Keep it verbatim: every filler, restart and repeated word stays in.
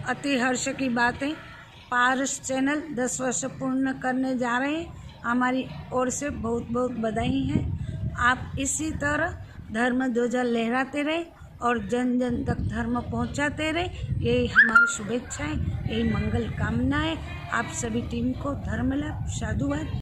अति हर्ष की बात है, पारस चैनल दस वर्ष पूर्ण करने जा रहे हैं। हमारी ओर से बहुत बहुत बधाई है। आप इसी तरह धर्म ध्वजा लहराते रहे और जन जन तक धर्म पहुंचाते रहे, यही हमारी शुभेच्छाएं, यही मंगल कामनाएं। आप सभी टीम को धर्म लाभ साधुवाद।